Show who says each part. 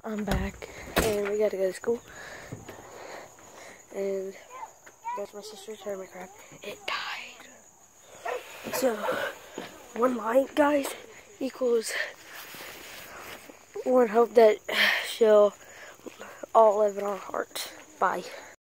Speaker 1: I'm back, and we gotta go to school. And that's my sister's hermit crab. It died. So, one light, guys, equals one hope that she'll all live in our hearts. Bye.